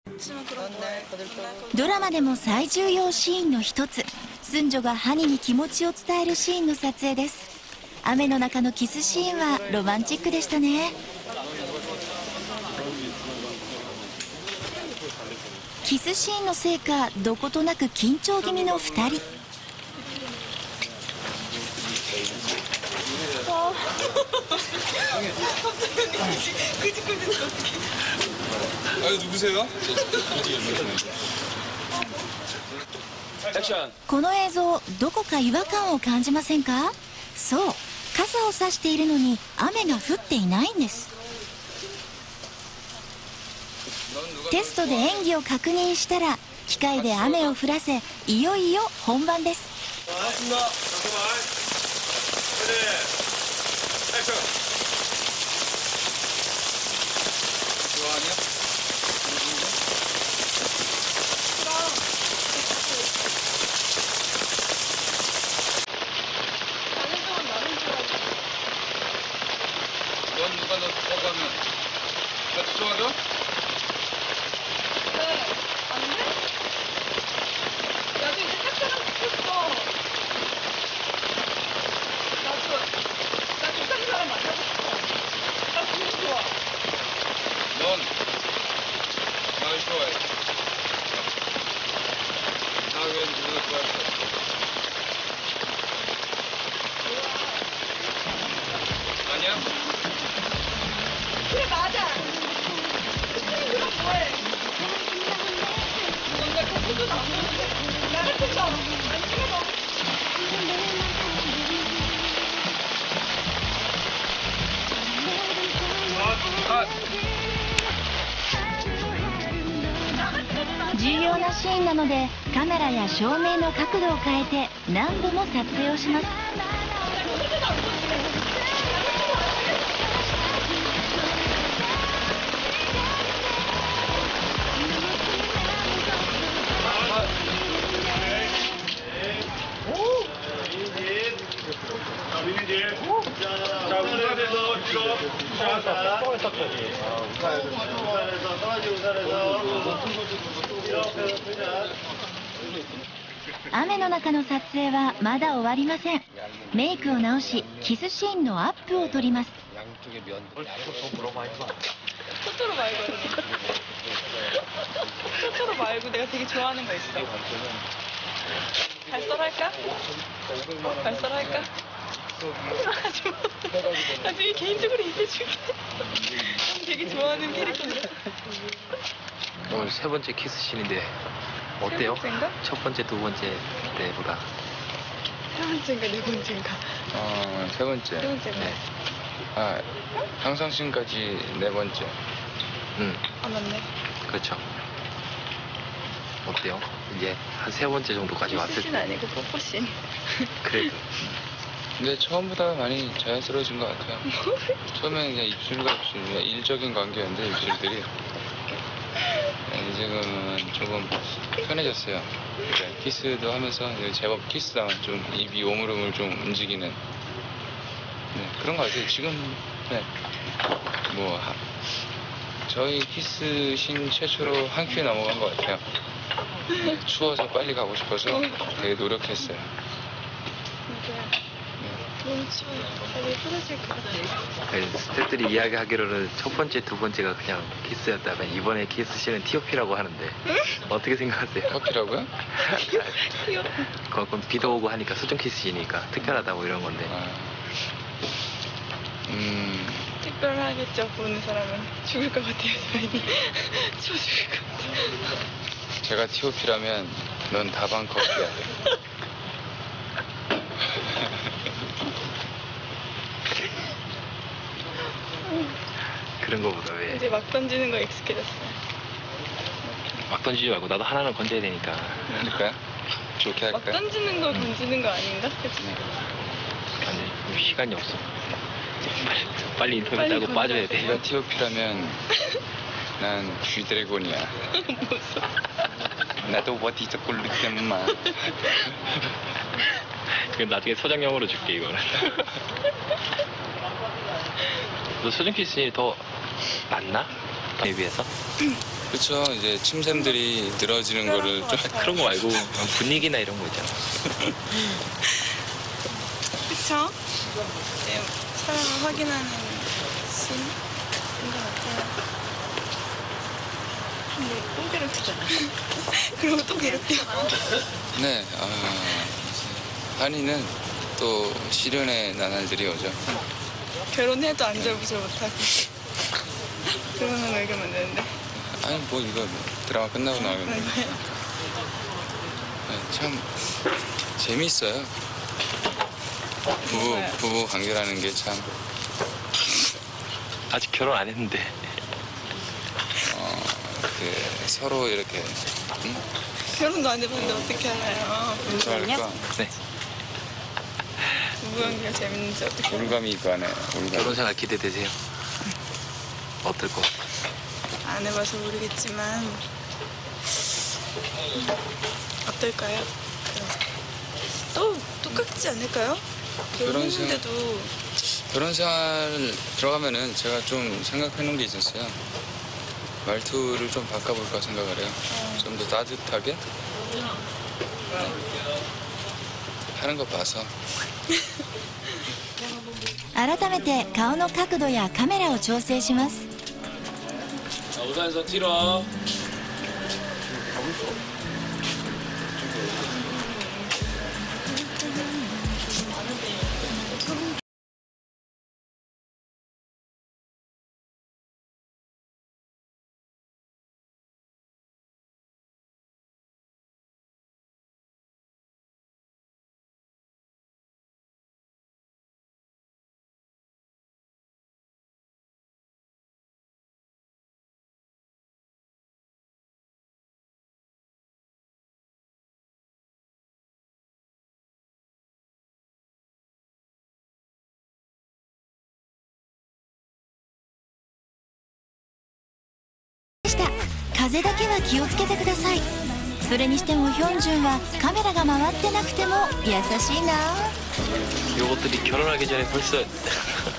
ドラマでも最重要シーンの一つ、スンジョがハニに気持ちを伝えるシーンの撮影です。雨の中のキスシーンはロマンチックでしたね。キスシーンのせいか、どことなく緊張気味の2人。この映像、どこか違和感を感じませんか？そう、傘を差しているのに雨が降っていないんです。テストで演技を確認したら機械で雨を降らせ、いよいよ本番です。重要なシーンなのでカメラや照明の角度を変えて何度も撮影をします。雨の中の撮影はまだ終わりません。メイクを直し、キスシーンのアップを撮ります。 나중에 개인적으로 얘기해줄게. 되게 좋아하는 캐릭터인데. 오늘 세 번째 키스 씬인데 어때요? 세 번째인가? 첫 번째, 두 번째 때보다. 세 번째인가 네 번째인가? 세 번째. 세 번째. 네. 아, 항상 씬까지 네 번째. 아 맞네. 그렇죠. 어때요? 이제 한 세 번째 정도까지 왔을 키스씬 때. 아니고 뽀뽀씬. 그래도. 근데 처음보다 많이 자연스러워진 것 같아요. 처음에는 그냥 입술과 입술, 그냥 일적인 관계였는데 입술들이 지금은 조금 편해졌어요. 네, 키스도 하면서 제법 키스다운 좀 입이 오물오물 좀 움직이는 그런 것 같아요. 지금 저희 키스 신 최초로 한 큐에 넘어간 것 같아요. 추워서 빨리 가고 싶어서 되게 노력했어요. 너무 추워요. 다들 부러질 것 같아요. 스태프들이 이야기하기로는 첫 번째, 두 번째가 그냥 키스였다면 이번에 키스 씬은 TOP라고 하는데 어떻게 생각하세요? 커피라고요? 그건 비도 오고 하니까 수중 키스 씬이니까 특별하다고 이런 건데. 특별하겠죠. 보는 사람은 죽을 것 같아요. 저희는 추워 죽을 것 같아요. 제가 TOP라면 넌 다방 커피야. 그런 거보다 왜? 이제 막 던지는 거 익숙해졌어요. 막 던지지 말고 나도 하나는 건져야 되니까. 할까요? 좋게 할까요? 막 던지는 거 던지는 거 아닌가? 그치? 아니, 시간이 없어. 빨리 인터뷰 따고 빠져야 돼. 네가 TOP라면 난 쥐드래곤이야. 무서워. 나도 어디 저 꼴로 때문만. 그럼 나중에 서장용으로 줄게 이거는. 너 수중 키스이 더 낫나? 에 비해서? 그렇죠. 이제 침샘들이 늘어지는 거를 좀 그런 거 말고 분위기나 이런 거 있잖아. 그쵸? 네, 사랑을 확인하는 씬인 것 같아요. 근데 또 괴롭히잖아. 그리고 또 괴롭혀. 네. 한이는 또 시련의 나날들이 오죠. 결혼해도 안절부절 못하고. 그러면 얘기하면 안 되는데. 아니 뭐 이거 드라마 끝나고 나오겠네. 네, 참 재미있어요. 부부 관계라는 게 참 아직 결혼 안 했는데. 서로 이렇게 결혼도 안 해봤는데 어떻게 알아요? 뭐랄까 네. 부부관계가 재밌는지 어떻게 알아요? 올감이 있고 하네. 결혼 생활 기대되세요? 어떨 것 같아요? 안 해봐서 모르겠지만 어떨까요? 또 똑같지 않을까요? 결혼 생활- 결혼했는데도 결혼 생활 들어가면은 제가 좀 생각해 놓은 게 있었어요. 말투를 좀 바꿔볼까 생각을 해요. 좀 더 따뜻하게 하는 거 봐서. 改めて顔の角度やカメラを調整します。 우산에서 뒤로. 風だけは気をつけてください。それにしてもヒョンジュンはカメラが回ってなくても優しいな。 요것들이 결혼하기 전에 벌써